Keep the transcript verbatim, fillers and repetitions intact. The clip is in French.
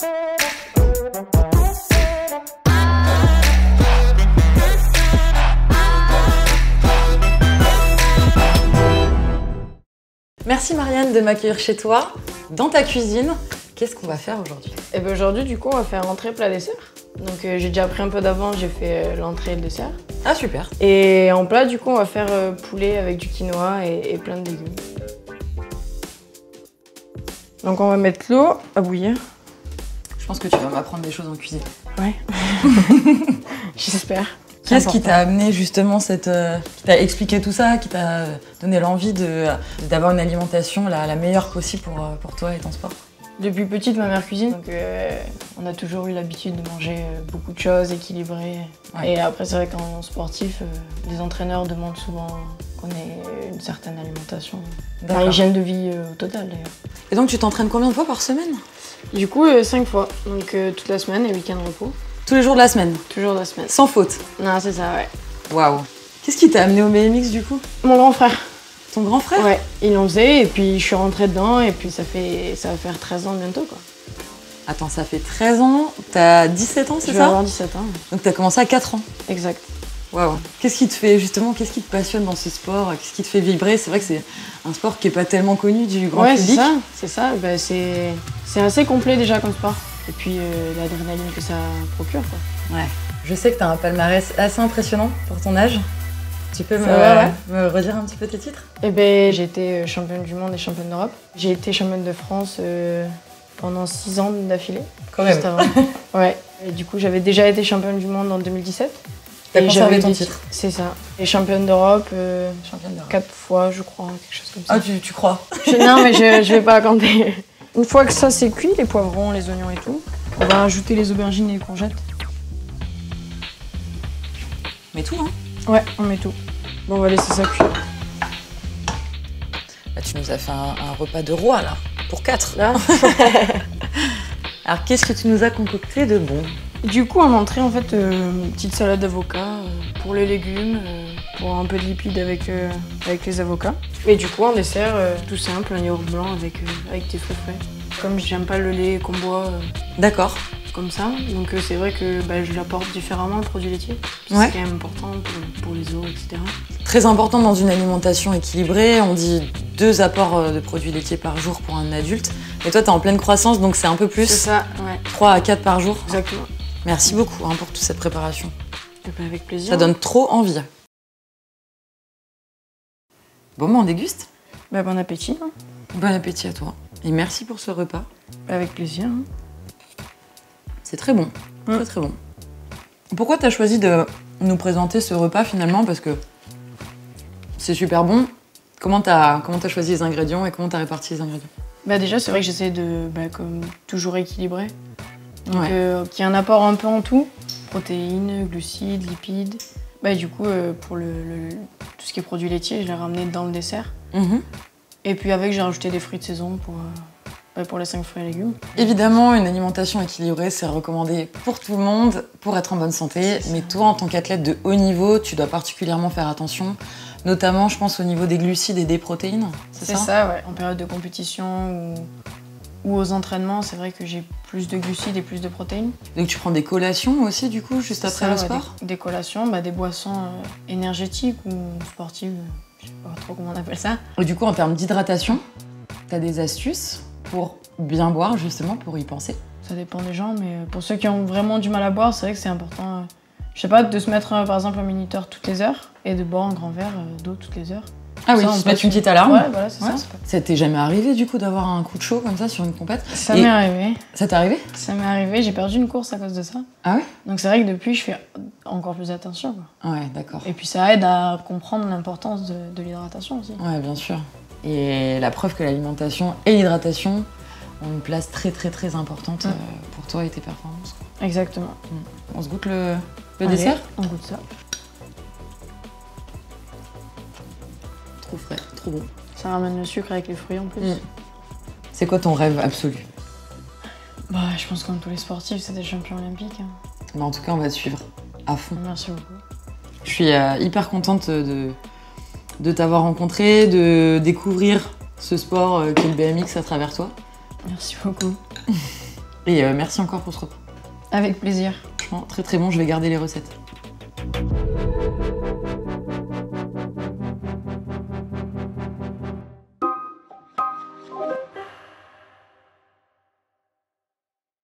Merci Marianne de m'accueillir chez toi, dans ta cuisine. Qu'est-ce qu'on va faire aujourd'hui? Eh ben aujourd'hui, du coup, on va faire entrée, plat, dessert. Donc euh, j'ai déjà pris un peu d'avance, j'ai fait euh, l'entrée et le dessert. Ah super. Et en plat, du coup, on va faire euh, poulet avec du quinoa et, et plein de légumes. Donc on va mettre l'eau à bouillir. Je pense que tu vas m'apprendre des choses en cuisine. Ouais. J'espère. Qu'est-ce qui t'a amené justement cette... Euh, qui t'a expliqué tout ça, qui t'a donné l'envie d'avoir une alimentation la, la meilleure possible pour, pour toi et ton sport? Depuis petite, ma mère cuisine, donc euh, on a toujours eu l'habitude de manger beaucoup de choses équilibrées. Ouais. Et après, c'est vrai qu'en sportif, euh, les entraîneurs demandent souvent qu'on ait une certaine alimentation. Enfin, hygiène de vie euh, au total d'ailleurs. Et donc tu t'entraînes combien de fois par semaine? Du coup, euh, cinq fois. Donc euh, toute la semaine et week-end repos. Tous les jours de la semaine? Toujours de la semaine. Sans faute? Non, c'est ça, ouais. Waouh. Qu'est-ce qui t'a amené au B M X du coup? Mon grand frère. Ton grand frère? Ouais, il en faisait et puis je suis rentrée dedans et puis ça fait ça va faire treize ans bientôt quoi. Attends, ça fait treize ans, t'as dix-sept ans, c'est ça? Je vais avoir dix-sept ans. Donc t'as commencé à quatre ans? Exact. Waouh. Qu'est-ce qui te fait justement, qu'est-ce qui te passionne dans ce sport? Qu'est-ce qui te fait vibrer? C'est vrai que c'est un sport qui est pas tellement connu du grand ouais, public. Ouais, c'est ça, c'est ça. Ben, c'est assez complet déjà comme sport. Et puis euh, l'adrénaline que ça procure quoi. Ouais. Je sais que t'as un palmarès assez impressionnant pour ton âge. Tu peux me, va, ouais. me redire un petit peu tes titres? Eh ben, j'ai été championne du monde et championne d'Europe. J'ai été championne de France euh, pendant six ans d'affilée. Quand même. Juste avant. Ouais. Et du coup, j'avais déjà été championne du monde en deux mille dix-sept. T'as conservé ton titre? C'est ça. Et championne d'Europe euh, championne d'Europe. quatre fois, je crois, quelque chose comme ça. Ah, tu, tu crois? je, Non, mais je, je vais pas compter. Une fois que ça c'est cuit, les poivrons, les oignons et tout, on va ajouter les aubergines et les courgettes. Mais tout, hein? Ouais, on met tout. Bon, on va laisser ça cuire. Bah, tu nous as fait un, un repas de roi, là, pour quatre. Là. Alors, qu'est-ce que tu nous as concocté de bon? Du coup, en entrée, en fait, euh, une petite salade d'avocat euh, pour les légumes, euh, pour un peu de lipides avec, euh, avec les avocats. Et du coup, en dessert, euh, tout simple, un yaourt blanc avec, euh, avec des fruits frais. Comme j'aime pas le lait qu'on boit. Euh, D'accord. Comme ça, donc euh, c'est vrai que bah, je l'apporte différemment, le produit laitier. Ouais. C'est quand même important pour, pour les os, et cetera. Très important dans une alimentation équilibrée, on dit deux apports de produits laitiers par jour pour un adulte. Et toi, t'es en pleine croissance, donc c'est un peu plus. C'est ça, ouais. trois à quatre par jour. Exactement. Merci beaucoup hein, pour toute cette préparation. Et bah, avec plaisir. Ça donne trop envie. Bon, bah, on déguste. Bah, bon appétit. Hein. Bon appétit à toi. Et merci pour ce repas. Avec plaisir. Hein. C'est très bon, mmh. très très bon. Pourquoi tu as choisi de nous présenter ce repas finalement? Parce que c'est super bon. Comment tu as comment t'as choisi les ingrédients et comment tu as réparti les ingrédients? Bah déjà, c'est vrai que j'essaie de, bah, comme toujours, équilibrer. Donc, ouais. euh, qu'il y ait un apport un peu en tout. Protéines, glucides, lipides. Bah, du coup, euh, pour le, le, tout ce qui est produits laitiers, je l'ai ramené dans le dessert. Mmh. Et puis avec, j'ai rajouté des fruits de saison pour... Euh, pour les cinq fruits et légumes. Évidemment, une alimentation équilibrée, c'est recommandé pour tout le monde, pour être en bonne santé. Mais toi, en tant qu'athlète de haut niveau, tu dois particulièrement faire attention. Notamment, je pense, au niveau des glucides et des protéines. C'est ça, ça ouais. En période de compétition ou, ou aux entraînements, c'est vrai que j'ai plus de glucides et plus de protéines. Donc tu prends des collations aussi, du coup, juste après ça, le sport? Ouais, des, des collations, bah, des boissons euh, énergétiques ou sportives, je sais pas trop comment on appelle ça. Et du coup, en termes d'hydratation, tu as des astuces pour bien boire, justement, pour y penser? Ça dépend des gens, mais pour ceux qui ont vraiment du mal à boire, c'est vrai que c'est important, euh, je sais pas, de se mettre euh, par exemple un minuteur toutes les heures et de boire un grand verre euh, d'eau toutes les heures. Ah oui, se mettre une petite alarme. Ouais, voilà, c'est ouais. ça. Ça t'est jamais arrivé, du coup, d'avoir un coup de chaud comme ça sur une compète? Ça m'est arrivé. Ça t'est arrivé? Ça m'est arrivé, j'ai perdu une course à cause de ça. Ah ouais? Donc c'est vrai que depuis, je fais encore plus attention. Quoi. Ouais, d'accord. Et puis ça aide à comprendre l'importance de, de l'hydratation aussi. Ouais, bien sûr. Et la preuve que l'alimentation et l'hydratation ont une place très très très importante mmh. euh, pour toi et tes performances. Quoi. Exactement. Mmh. On se goûte le, le Allez, dessert? On goûte ça. Trop frais, trop bon. Ça ramène le sucre avec les fruits en plus. Mmh. C'est quoi ton rêve absolu? Bah, je pense que comme tous les sportifs, c'est des champions olympiques. Hein. Bah, en tout cas, on va te suivre à fond. Merci beaucoup. Je suis euh, hyper contente de, de t'avoir rencontré, de découvrir ce sport euh, qu'est le B M X à travers toi. Merci beaucoup. Et euh, merci encore pour ce repas. Avec plaisir. Franchement, très très bon, je vais garder les recettes.